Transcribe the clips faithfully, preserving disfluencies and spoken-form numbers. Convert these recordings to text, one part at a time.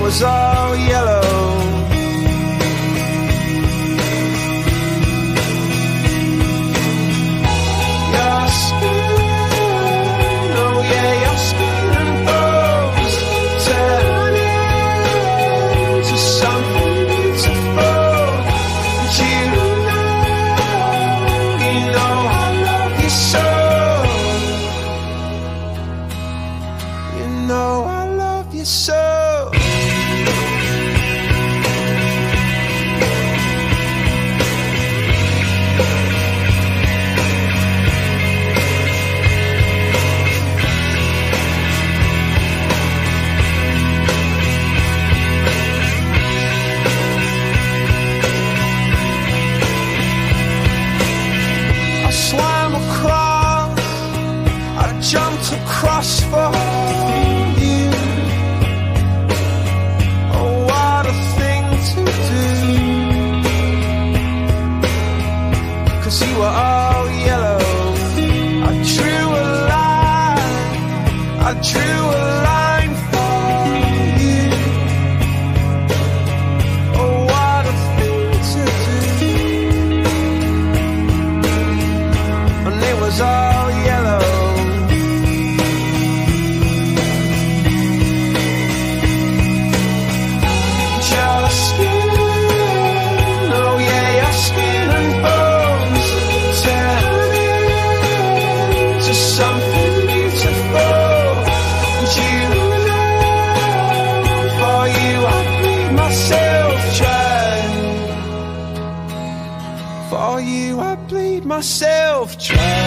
was all yellow. Your skin, oh yeah, your skin and bones turn into something beautiful. And you know, you know I love you so. You know I love you so. Jumped across for you. Oh, what a thing to do. 'Cause you were all yellow. I drew a line, I drew a line for you. Oh, what a thing to do. And it was all yellow. Something beautiful, and you know, for you I bleed myself dry. For you I bleed myself dry.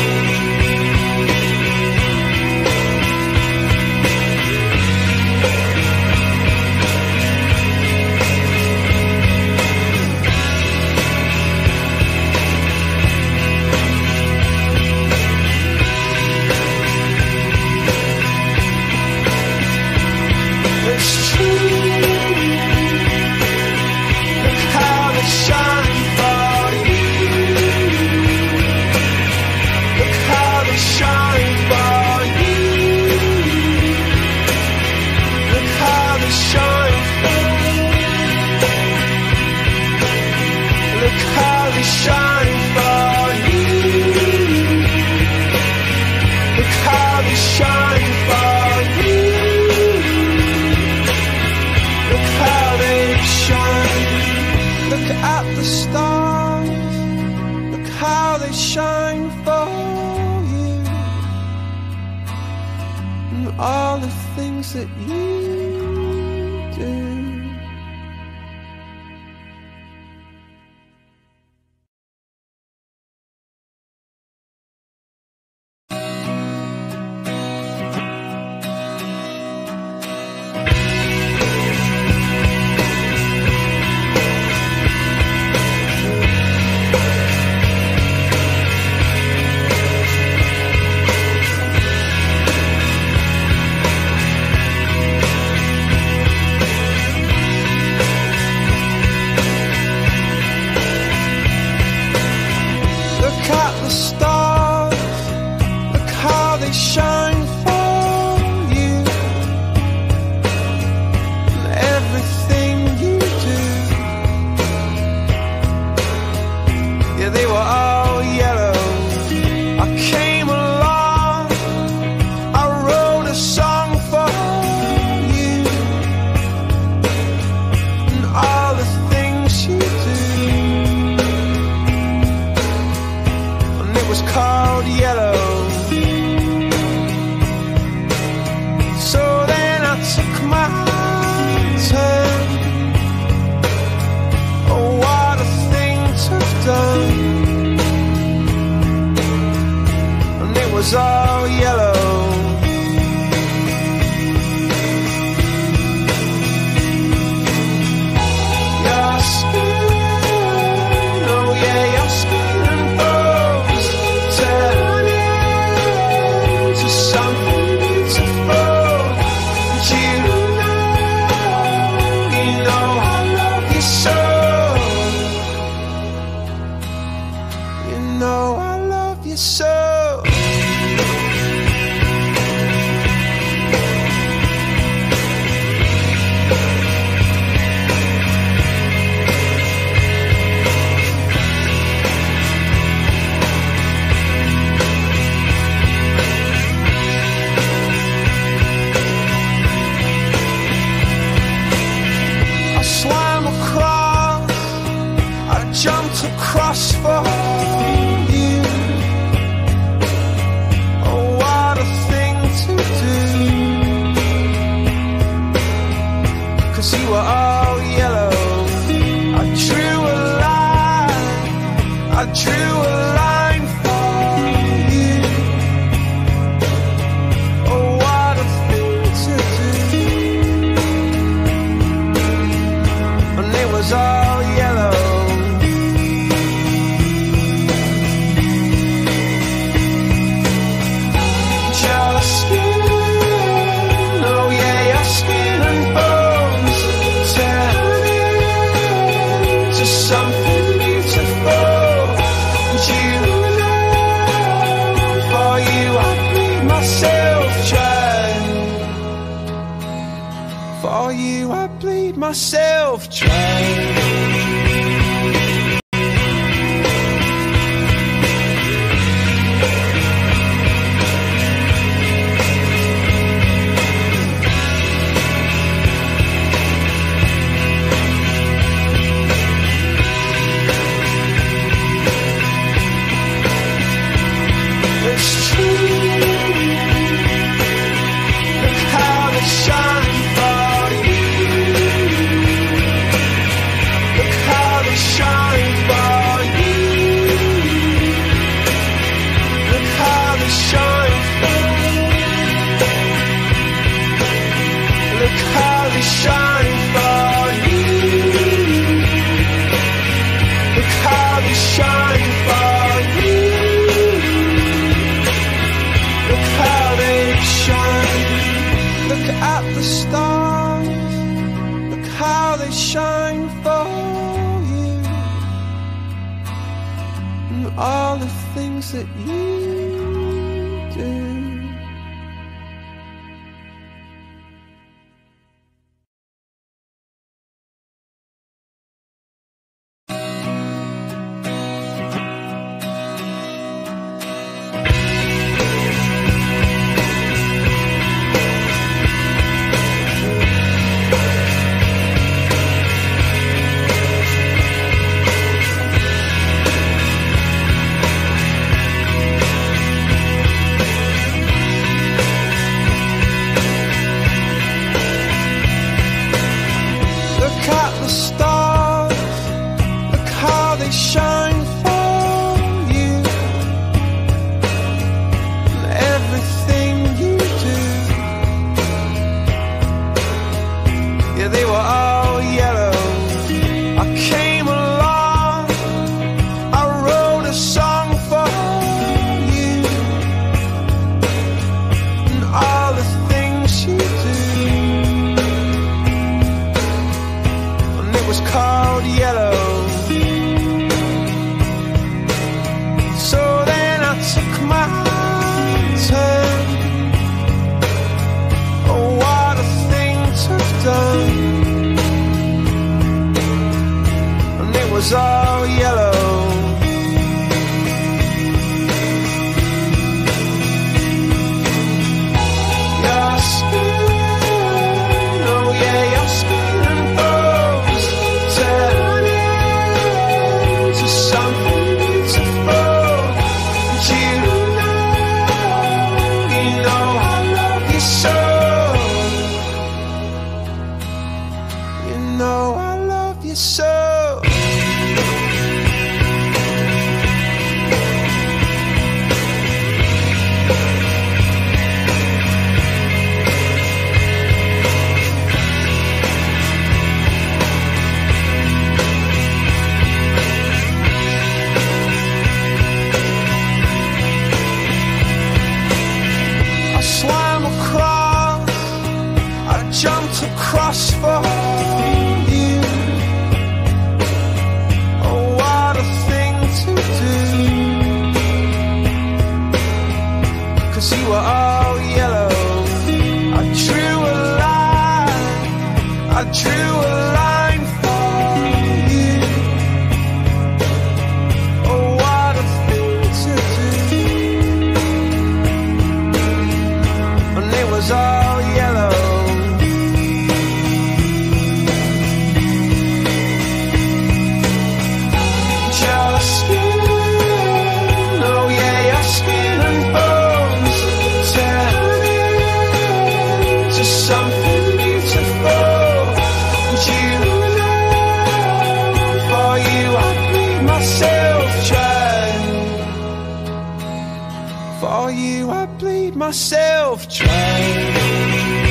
At the stars, look how they shine for you, and all the things that you do. jumped across for you. Oh, what a thing to do, 'cause you were all yellow. I drew a line, I drew a line for you. Oh, what a thing to do. And it was all yellow. Your skin, oh yeah, your skin and bones turning to something beautiful. And you know, for you I bleed myself dry. For you I bleed myself dry. All the things that you do. All yellow. Your skin, oh yeah, your skin and bones turning to something beautiful. And you know, you know I love you so. You know I love you so. Jumped across for you. Oh, what a thing to do, 'cause you were all yellow. I drew a line, I drew a line for you. Oh, what a thing to do. And it was all yellow. you I bleed myself dry.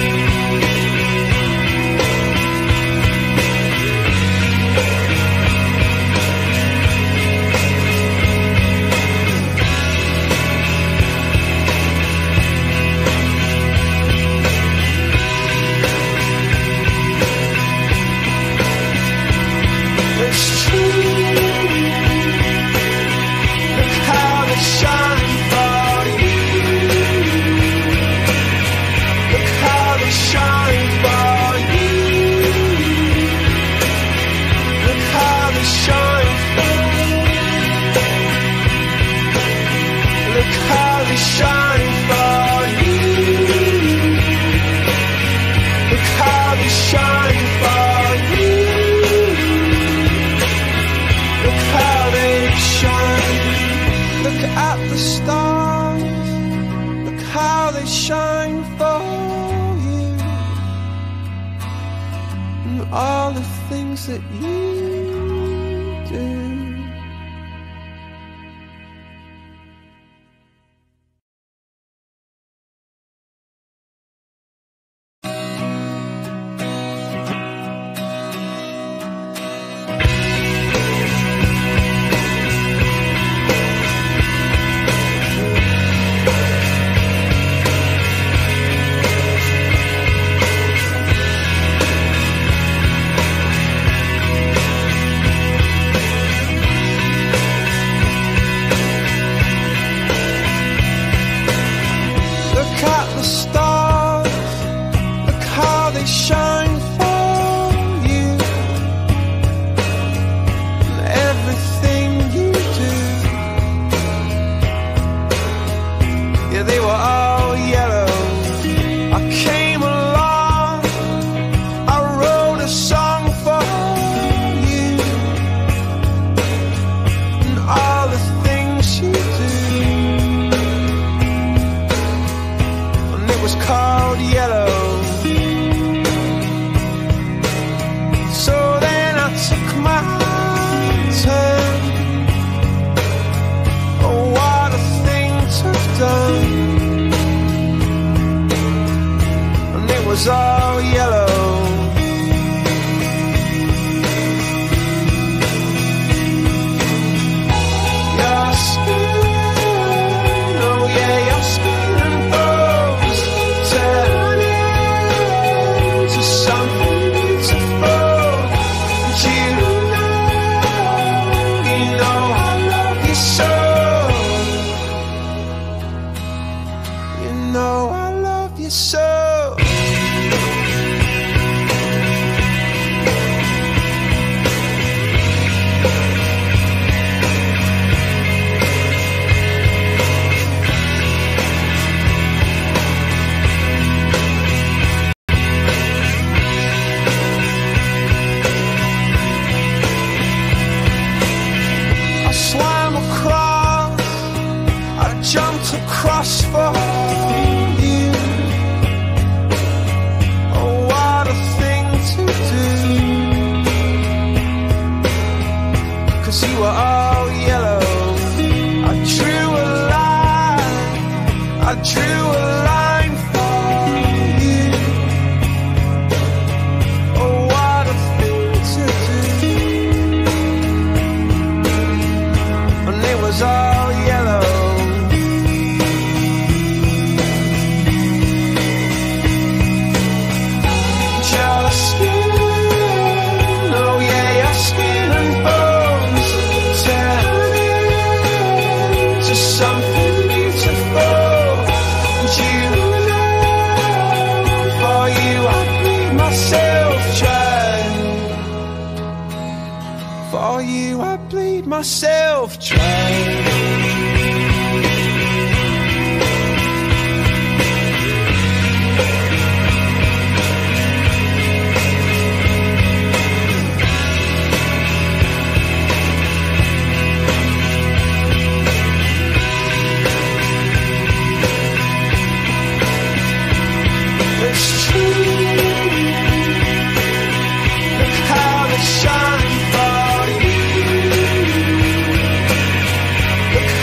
All the things that you do. All yellow. Your skin, oh yeah, your skin and bones turn into something beautiful. And you know, you know I love you so. You know I love you so. Across for you. Oh, what a thing to do. 'Cause you were all yellow. I drew a line, I drew a line for you. Oh, what a thing to do. And it was all yellow. Something beautiful, and you know, for you I bleed myself dry. For you I bleed myself dry. Shine for you. Look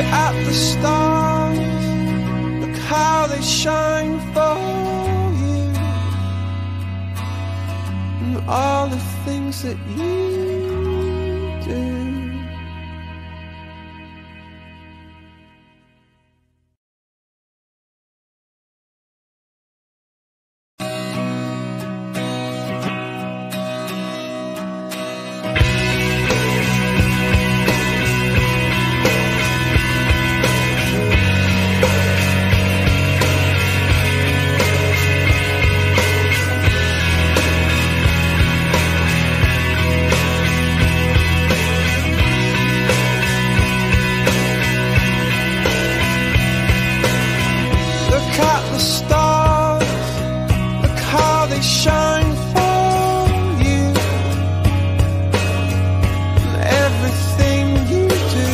at the stars, look how they shine for you, and all the things that you do. Shine for you, and everything you do.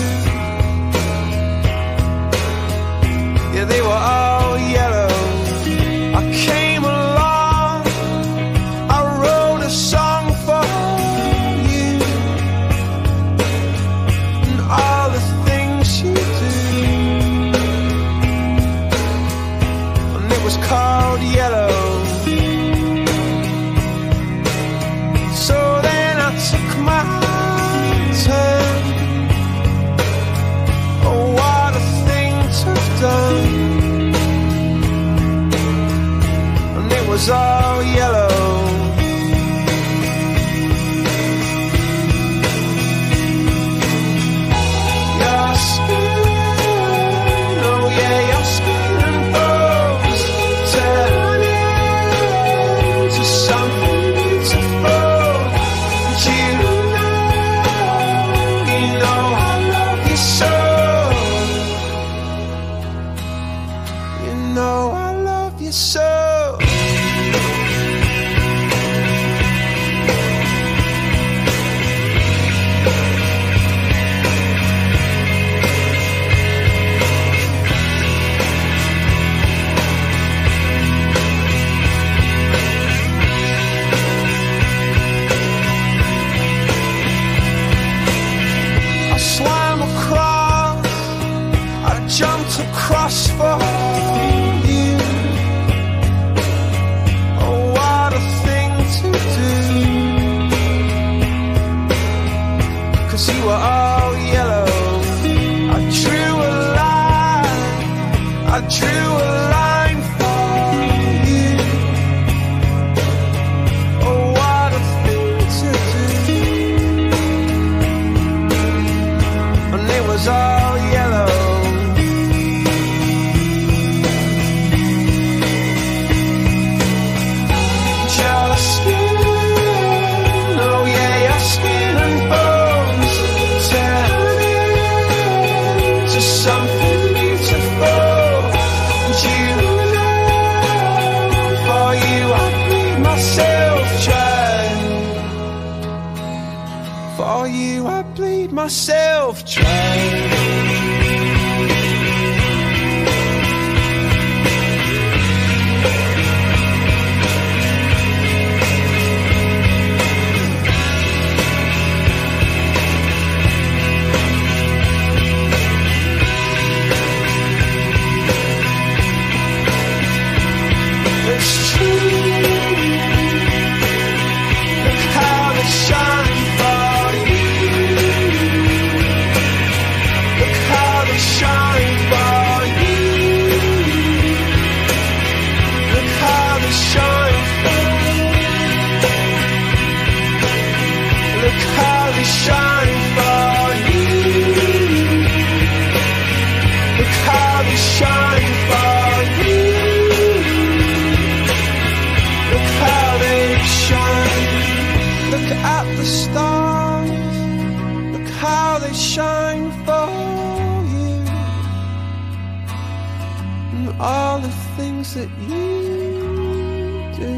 Yeah, they were all yellow. I came along, I wrote a song for you, and all the things you do. And it was called Yellow. And it was all yellow. Your skin, oh yeah, your skin and bones turn into something beautiful. And you know, you know I love you so. You know I love you so. I swam across, I jumped across for you. Oh, what a thing to do. 'Cause you were all yellow. I drew a line, I drew a line for you. Oh, what a thing to do. And it was all yellow. Something beautiful, and you know, for you I bleed myself dry. For you I bleed myself dry. At the stars, look how they shine for you, and all the things that you do.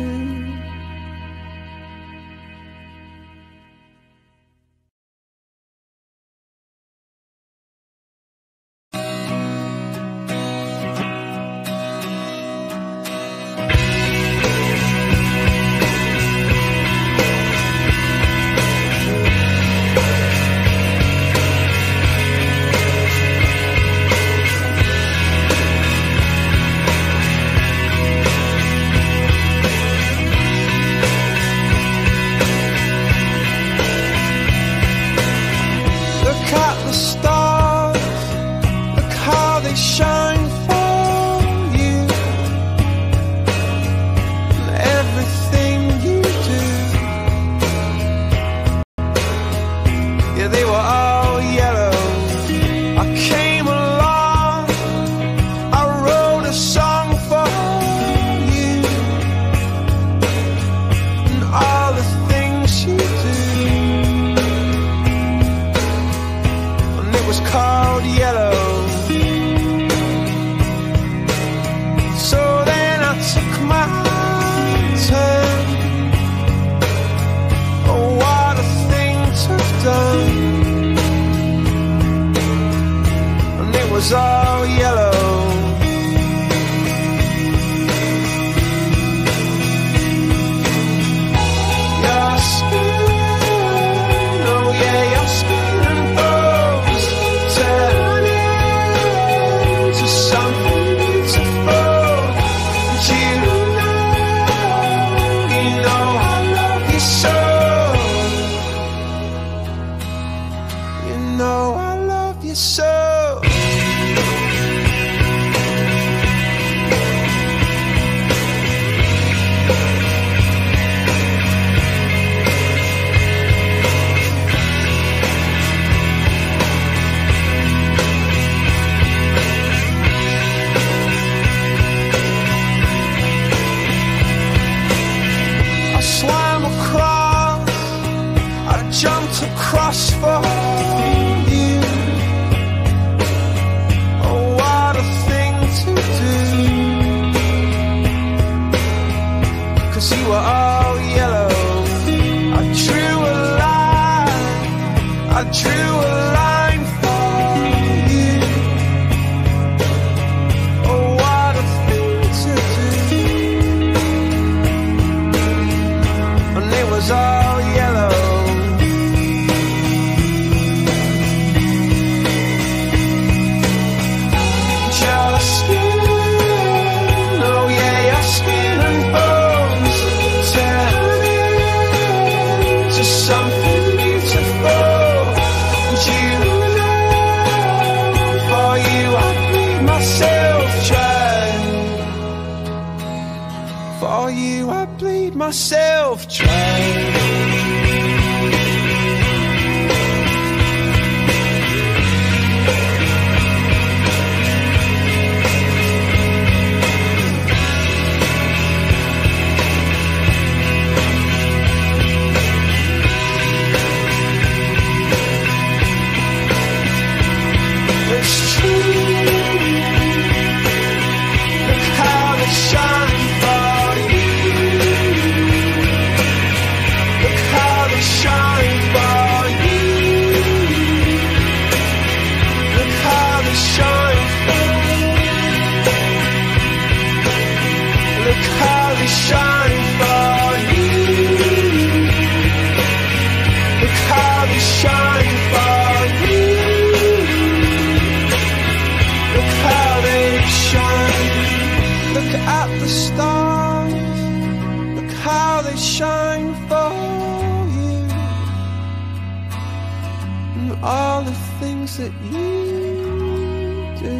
came along, I wrote a song for you, and all the things you do, and it was called Yellow. So then I took my turn. Oh, what a thing to have done. And it was all yellow. Your skin, oh yeah, your skin and bones turn into something beautiful. And you know, you know I love you so. You know I love you so. I swam across, I jumped across for you. Oh, what a thing to do. 'Cause you were all yellow. I drew a line, I drew a line for you. Oh, what a thing to do. And it was all yellow. Your skin, oh yeah, your skin and bones turn into something beautiful. And you know, for you I bleed myself dry. For you I bleed myself dry. It's true. Look how they shine for you. Look how they shine for you. Look how they shine for you. Look how they shine for you. Look how they shine for you. Look how they shine. Look at the stars. Look how they shine for you. And all the things that you do.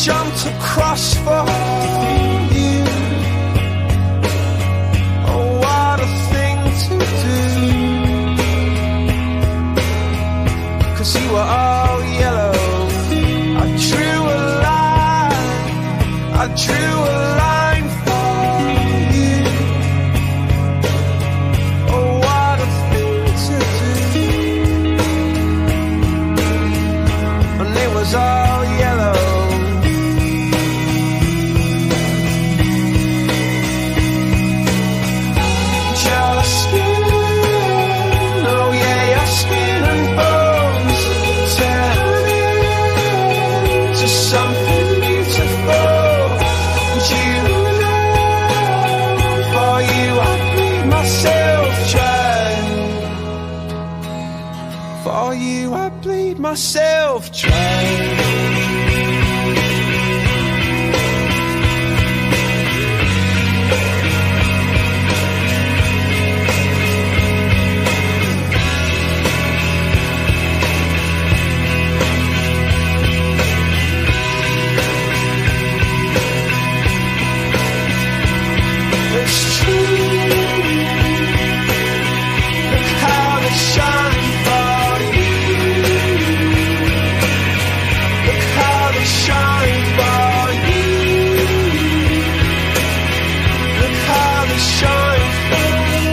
jumped across for you. Oh, what a thing to do. 'Cause you were all yellow. I drew a line, I drew a line for you. Oh, what a thing to do. And it was all yellow. Your skin, oh yeah, your skin and bones turning to something beautiful. And you know, for you I bleed myself dry. For you I bleed myself dry. It's true. Look how they shine for you. Look how they shine for you. Look how they shine for you.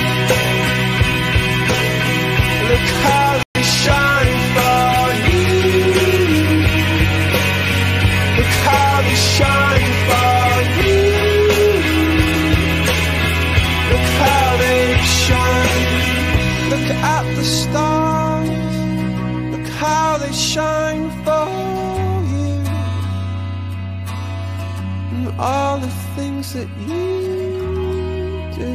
Look how they shine for you. Look how they shine for you. Look how they shine. Look at the stars. Look how they shine for you. And all the things that you do.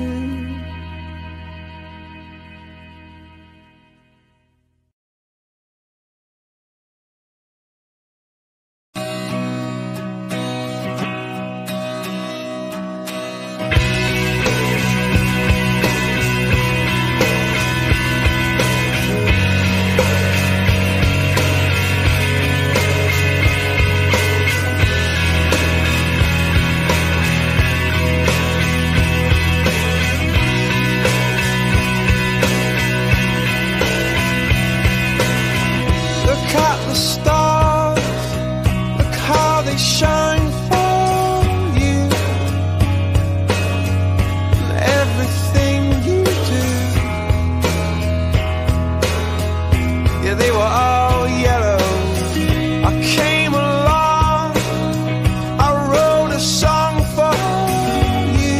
Look at the stars, look how they shine for you. And everything you do, yeah, they were all yellow. I came along, I wrote a song for you.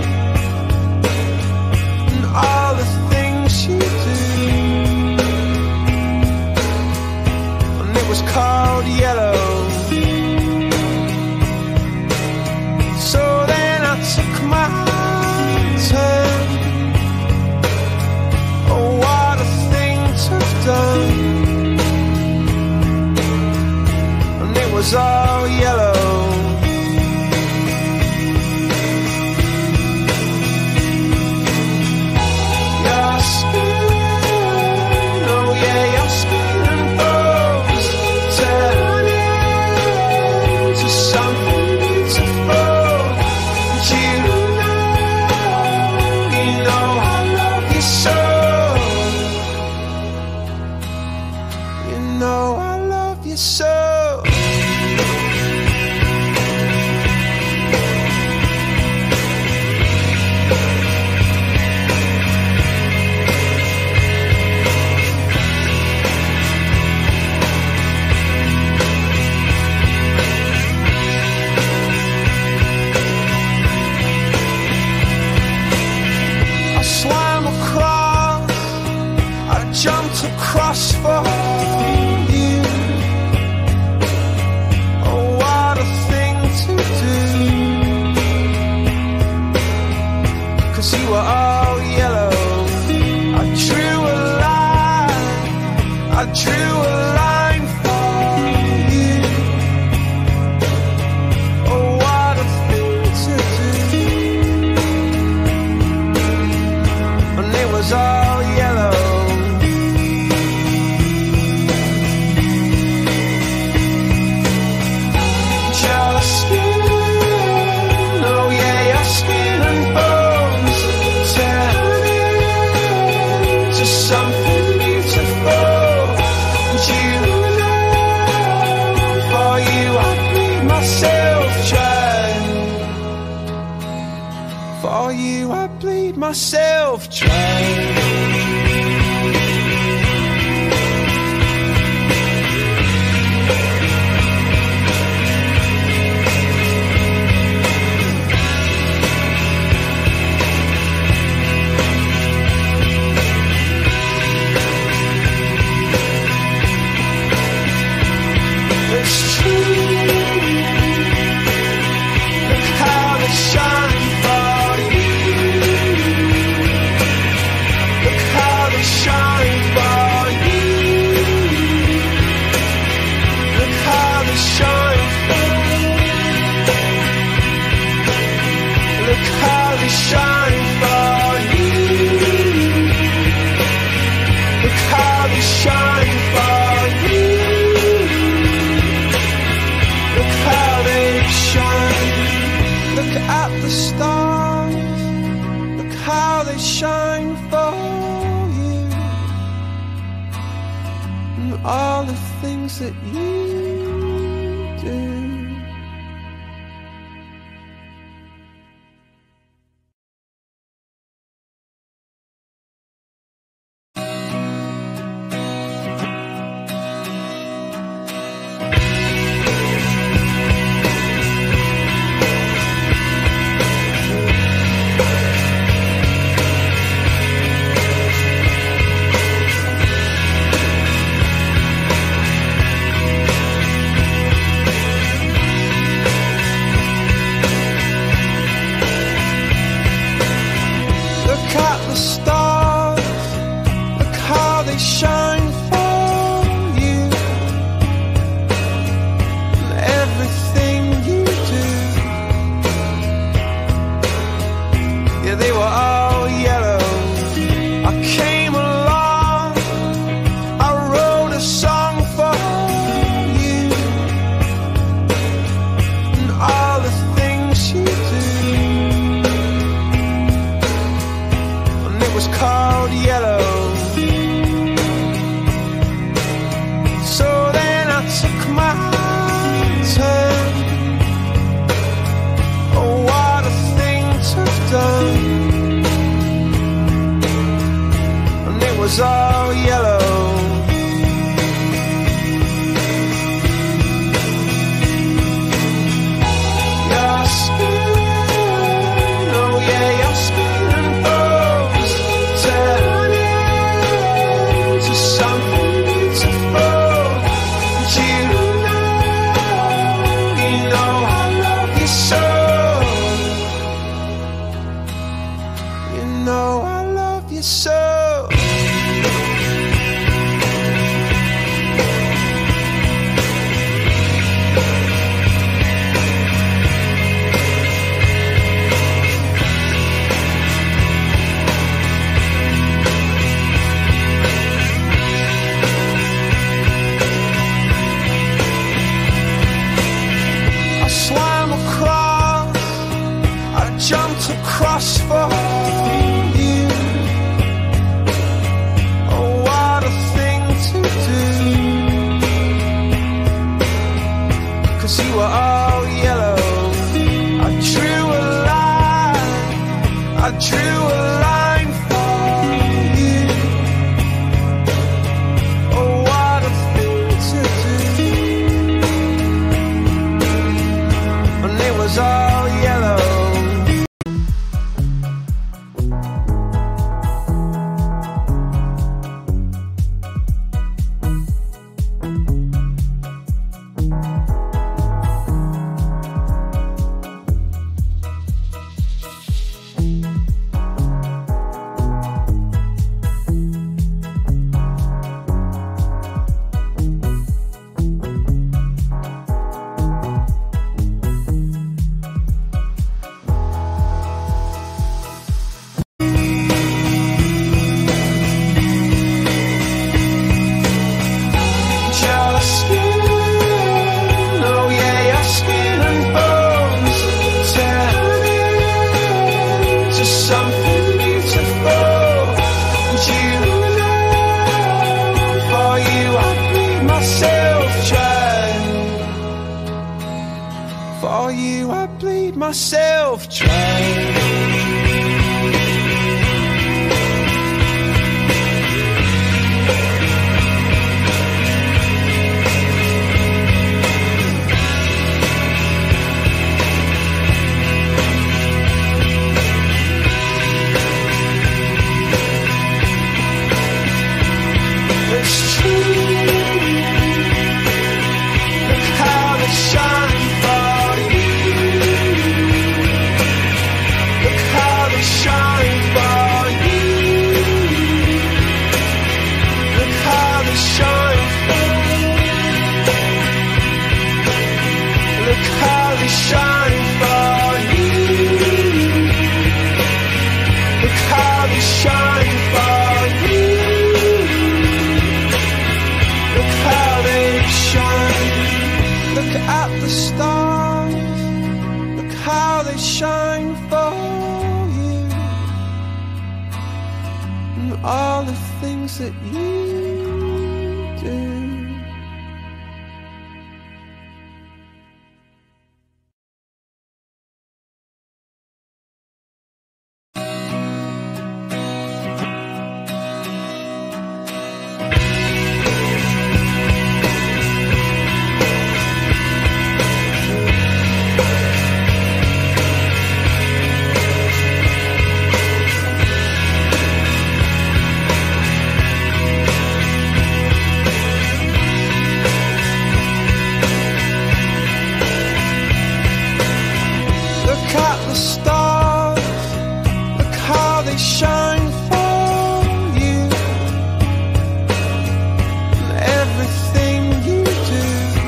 And all the things you do, was called yellow. So then I took my turn. Oh, what a thing to have done. And it was all yellow. Your skin, oh yeah, your skin and bones turning to something beautiful. And you know, you know I love you so. You know I love you so. I swam across, I jumped across for you. Oh, what a thing to do. 'Cause you were all yellow. I drew a line, I drew a line for you. Oh, what a thing to do. And it was all yellow. myself try. All the things that you do. All yellow. Your skin, oh yeah, your skin and bones turn into something beautiful. And you know, you know I love you so. You know I love you so. Swam across, I jumped across for you. Oh, what a thing to do. 'Cause you were all yellow. I drew a line, I drew a line for you. Oh, what a thing to do. And it was all yellow. For you I bleed myself dry. It's true. Look how they shine for you. Look how they shine for you. Look how they shine for you. Look how they shine for you. Look how they shine for you. Look how they shine. Look at the stars. Look how they shine for you. And all the things that you do. Shine for you. Everything you do.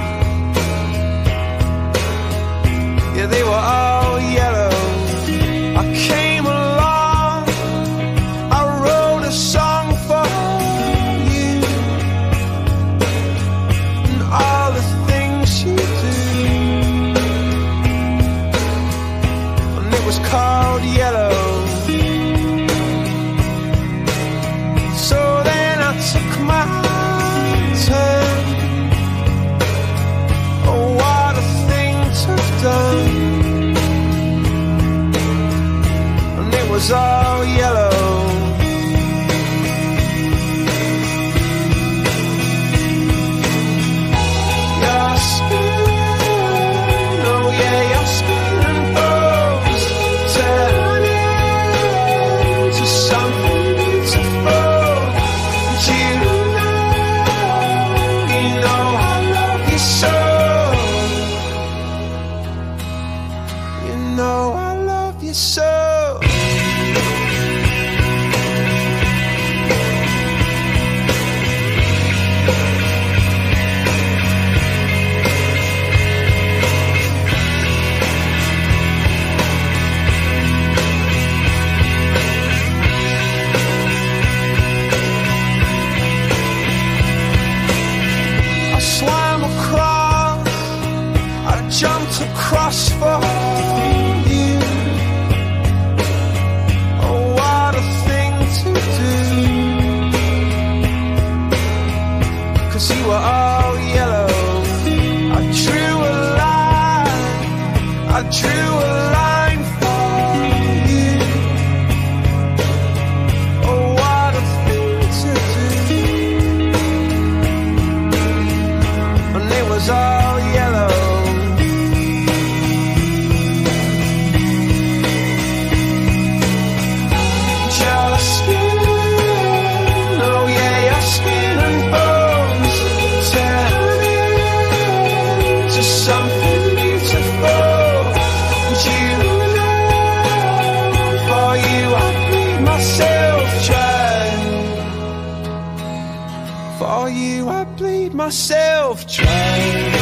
Yeah, they were all yellow. I came along, I wrote a song for you. And all the things you do. And it was called Yellow. And it was all yellow. Your skin, oh yeah, your skin and bones turn into something beautiful. And you know, you know I love you so. You know I love you so. I swam across, I jumped across for you. Oh, what a thing to do. 'Cause you were all yellow. I drew a line, I drew a line for you. Oh, what a thing to do. And it was all yellow. Something beautiful, and you know, for you I bleed myself dry. For you I bleed myself dry.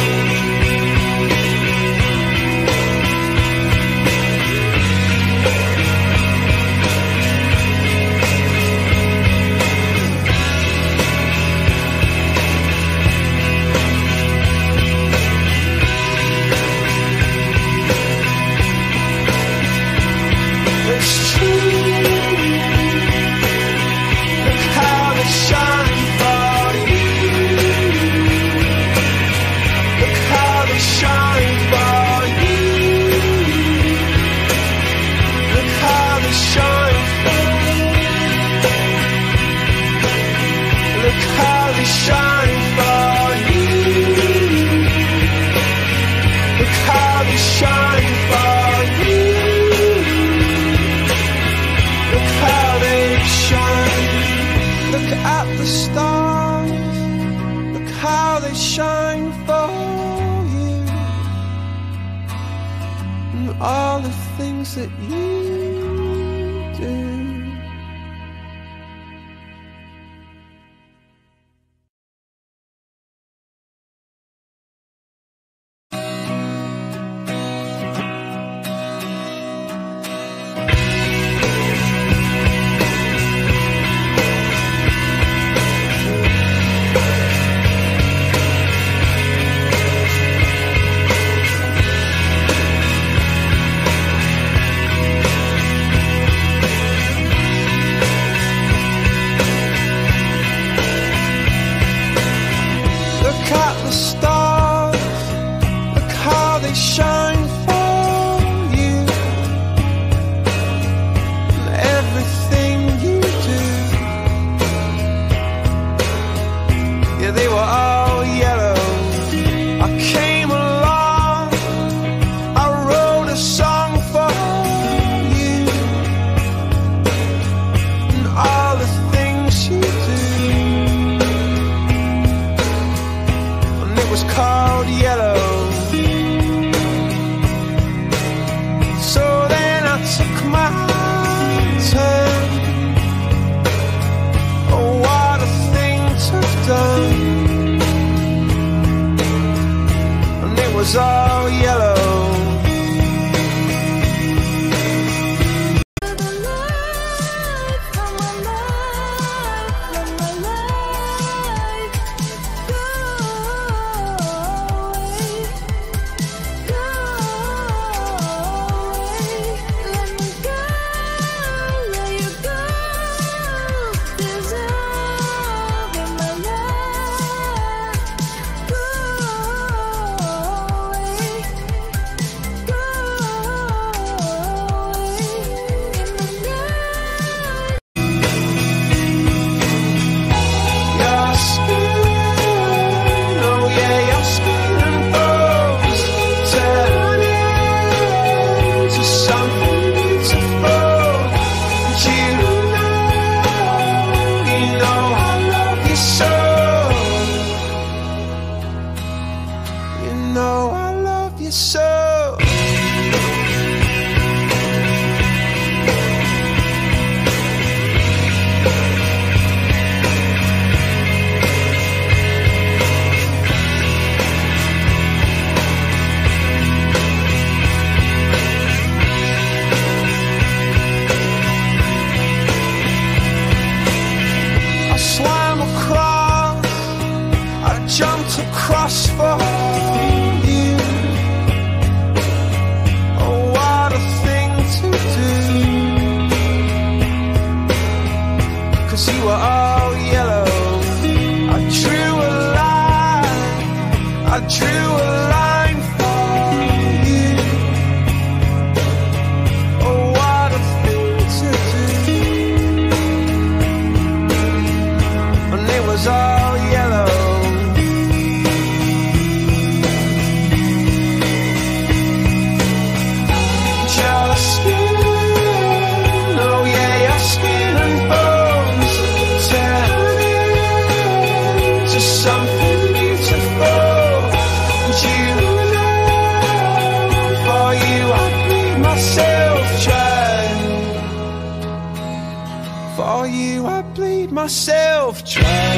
It's true. Look how they shine for you. Look how they all the things that you do. Shine for you, and everything you do. Yeah, they were all yellow. I came along, I wrote a song for you, and all the things you do. And it was called Yellow. Took my turn. Oh, what a thing to have done. And it was all yellow. So I swam across, I jumped across for you. You were all yellow. I drew a line, I drew a line for you. Oh, what a thing to do. And it was all yellow. Your skin, oh yeah, your skin and bones. Something beautiful, and you know, for you I bleed myself dry. For you I bleed myself dry.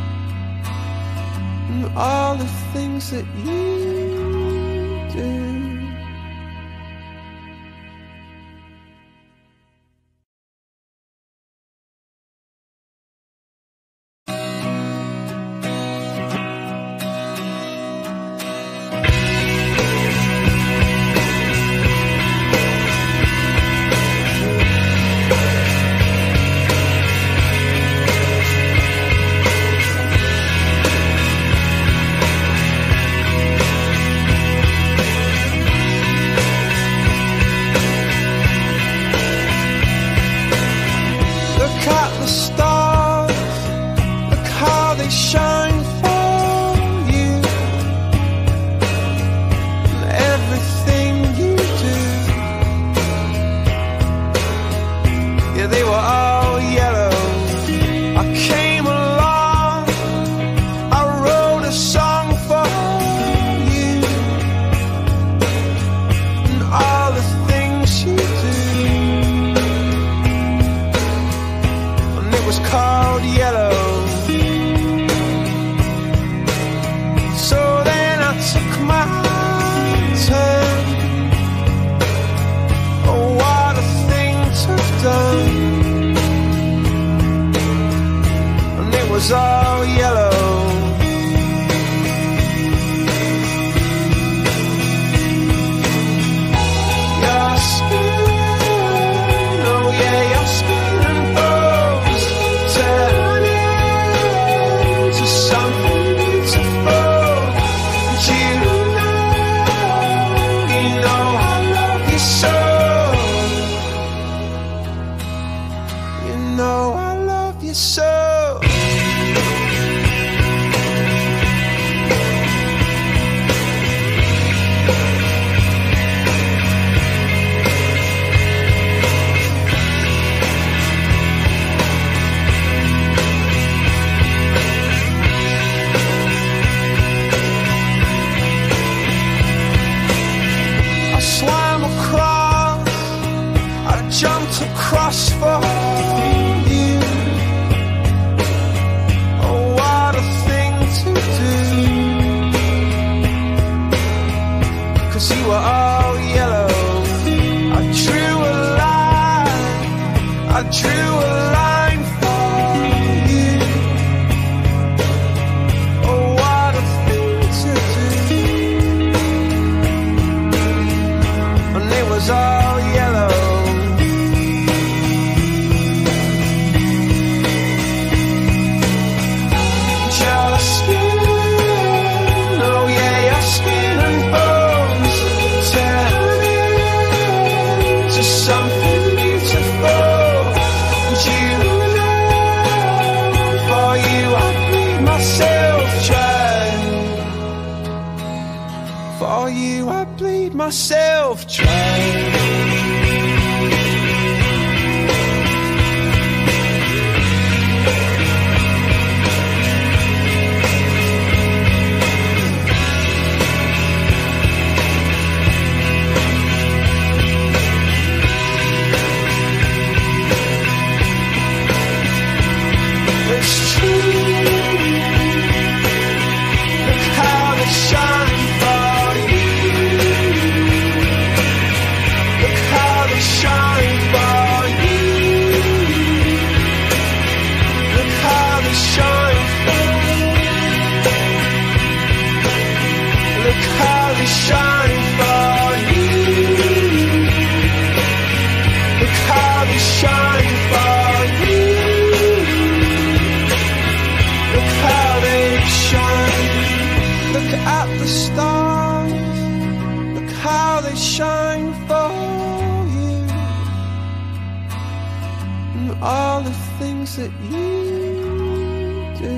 all the things that you do. they shine for you, and everything you do. Yeah, they were all yellow. I came along, I wrote a song for you, and all the things you do. And it was called Yellow. So then I took my turn. Oh, what a thing to have done. And it was all yellow. Your skin, oh yeah, your skin and bones turn into something beautiful. And you know, you know I love you so. You know I love you so. I swam across, I jumped across for you. Oh, what a thing to do. 'Cause you were all yellow. I drew a line, I drew a line for you. Oh, what a thing to do. And it was all yellow. Your skin, oh yeah, your skin and bones turn into something beautiful. And you know, for you I bleed myself dry. For you I bleed myself dry. It's true. Look how they shine for you. Look how they shine for you. Look how they shine for you. Look how they shine for you. Look how they shine for you. Look how they shine. Look at the stars. Look how they shine for you. And all the things that you do.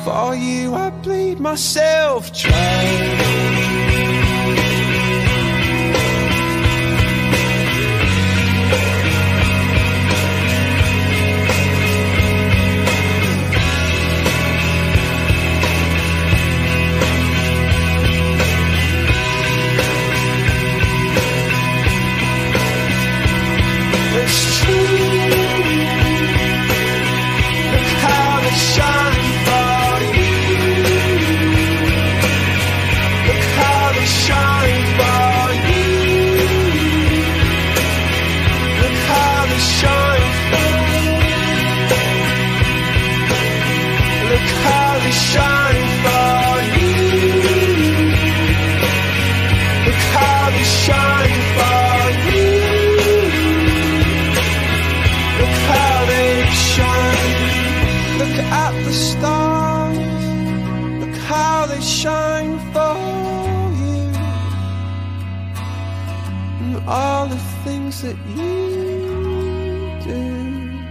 For you I bleed myself dry. All the things that you do.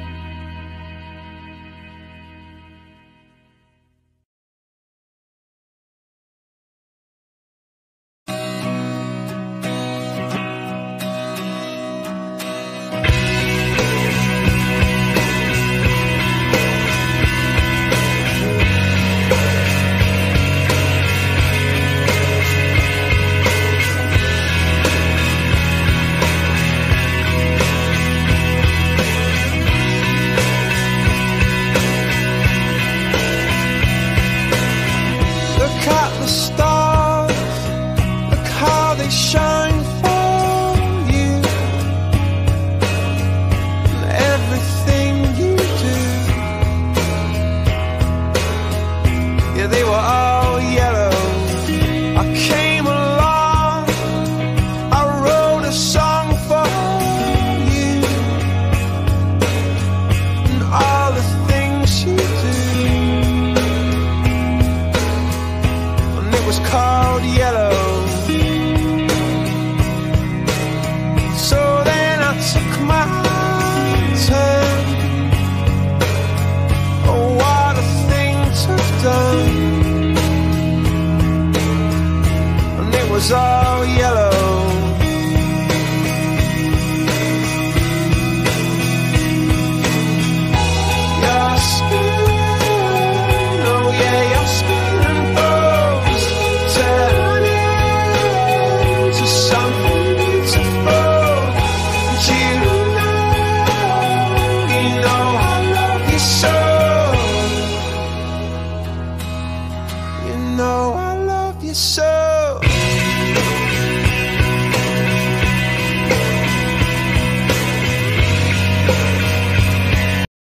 All yellow. Your skin, oh yeah, your skin and bones turning to something beautiful. And you know, you know I love you so. You know I love you so.